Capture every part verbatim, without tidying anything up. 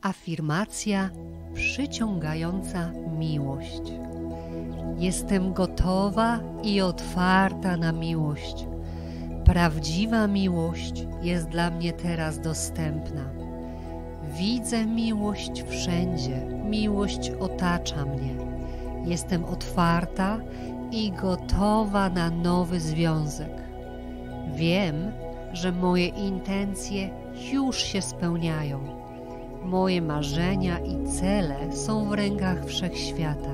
Afirmacja przyciągająca miłość. Jestem gotowa i otwarta na miłość. Prawdziwa miłość jest dla mnie teraz dostępna. Widzę miłość wszędzie. Miłość otacza mnie. Jestem otwarta i gotowa na nowy związek. Wiem, że moje intencje już się spełniają. Moje marzenia i cele są w rękach Wszechświata.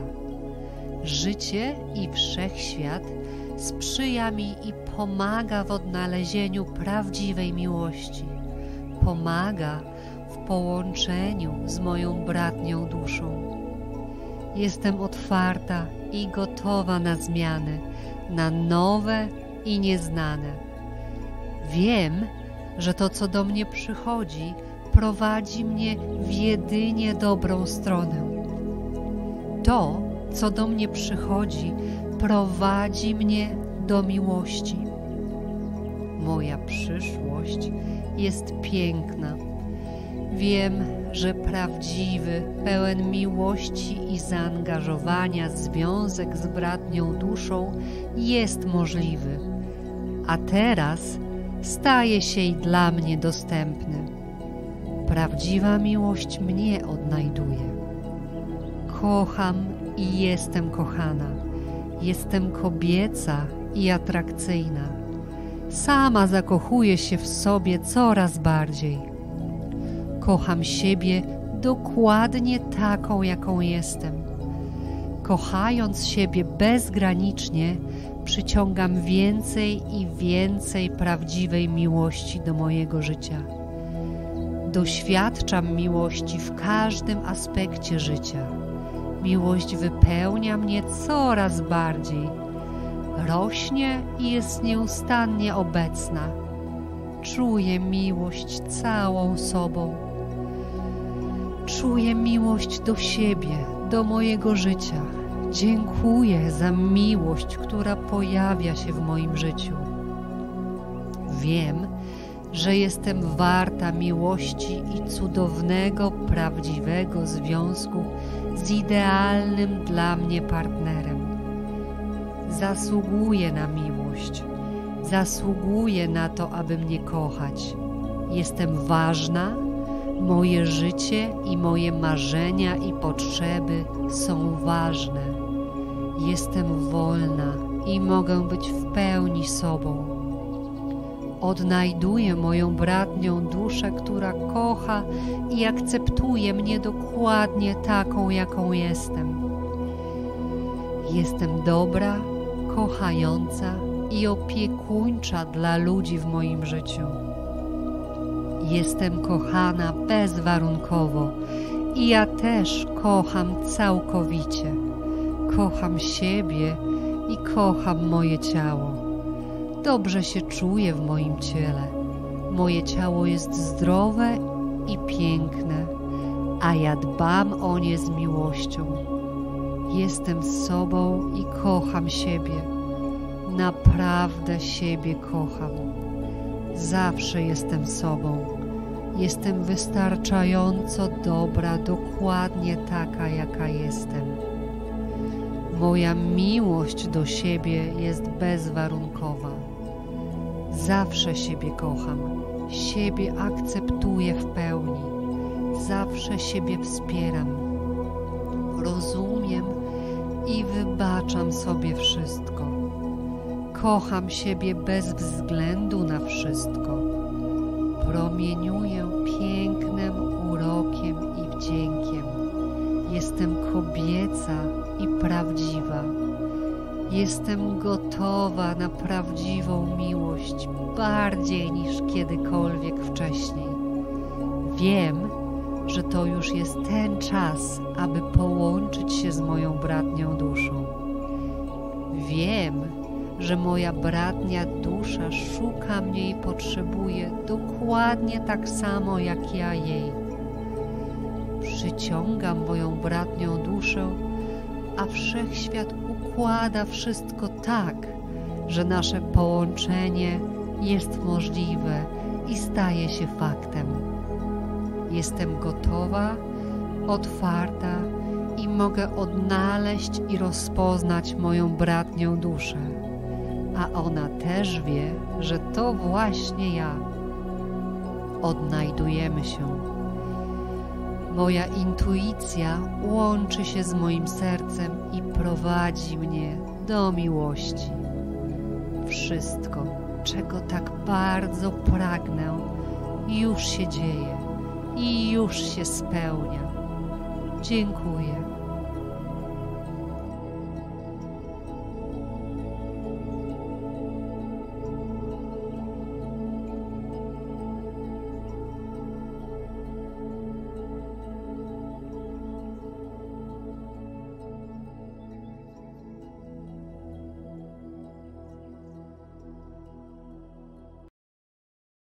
Życie i Wszechświat sprzyja mi i pomaga w odnalezieniu prawdziwej miłości. Pomaga w połączeniu z moją bratnią duszą. Jestem otwarta i gotowa na zmiany, na nowe i nieznane. Wiem, że to, co do mnie przychodzi, prowadzi mnie w jedynie dobrą stronę. To, co do mnie przychodzi, prowadzi mnie do miłości. Moja przyszłość jest piękna. Wiem, że prawdziwy, pełen miłości i zaangażowania związek z bratnią duszą jest możliwy, a teraz staje się i dla mnie dostępny. Prawdziwa miłość mnie odnajduje. Kocham i jestem kochana. Jestem kobieca i atrakcyjna. Sama zakochuję się w sobie coraz bardziej. Kocham siebie dokładnie taką, jaką jestem. Kochając siebie bezgranicznie, przyciągam więcej i więcej prawdziwej miłości do mojego życia. Doświadczam miłości w każdym aspekcie życia. Miłość wypełnia mnie coraz bardziej. Rośnie i jest nieustannie obecna. Czuję miłość całą sobą. Czuję miłość do siebie, do mojego życia. Dziękuję za miłość, która pojawia się w moim życiu. Wiem, że jestem warta miłości i cudownego, prawdziwego związku z idealnym dla mnie partnerem. Zasługuję na miłość. Zasługuję na to, aby mnie kochać. Jestem ważna. Moje życie i moje marzenia i potrzeby są ważne. Jestem wolna i mogę być w pełni sobą. Odnajduję moją bratnią duszę, która kocha i akceptuje mnie dokładnie taką, jaką jestem. Jestem dobra, kochająca i opiekuńcza dla ludzi w moim życiu. Jestem kochana bezwarunkowo i ja też kocham całkowicie. Kocham siebie i kocham moje ciało. Dobrze się czuję w moim ciele. Moje ciało jest zdrowe i piękne, a ja dbam o nie z miłością. Jestem sobą i kocham siebie. Naprawdę siebie kocham. Zawsze jestem sobą. Jestem wystarczająco dobra, dokładnie taka, jaka jestem. Moja miłość do siebie jest bezwarunkowa. Zawsze siebie kocham. Siebie akceptuję w pełni. Zawsze siebie wspieram. Rozumiem i wybaczam sobie wszystko. Kocham siebie bez względu na wszystko. Promieniuję pięknem, urokiem i wdziękiem. Jestem kobieca i prawdziwa. Jestem gotowa na prawdziwą miłość bardziej niż kiedykolwiek wcześniej. Wiem, że to już jest ten czas, aby połączyć się z moją bratnią duszą. Wiem, że moja bratnia dusza szuka mnie i potrzebuje dokładnie tak samo jak ja jej. Przyciągam moją bratnią duszę, a Wszechświat układa wszystko tak, że nasze połączenie jest możliwe i staje się faktem. Jestem gotowa, otwarta i mogę odnaleźć i rozpoznać moją bratnią duszę, a ona też wie, że to właśnie ja. Odnajdujemy się. Moja intuicja łączy się z moim sercem i prowadzi mnie do miłości. Wszystko, czego tak bardzo pragnę, już się dzieje i już się spełnia. Dziękuję.